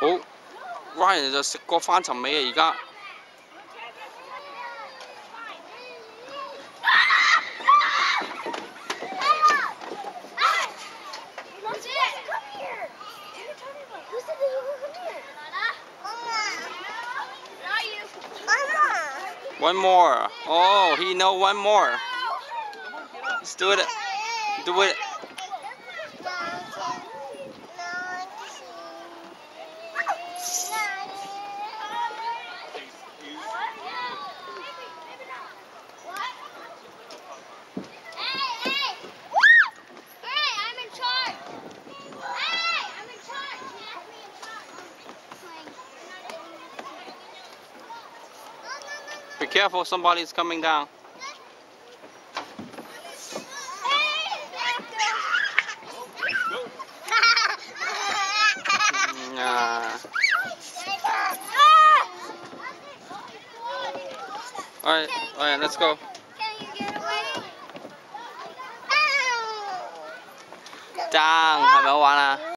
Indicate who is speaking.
Speaker 1: 好 ，Ryan 就食過翻尋味啊！而家。One more. Oh, he know one more. Let's do it. Do it. Be careful, somebody's coming down. Alright, let's go. 張係咪好玩啊？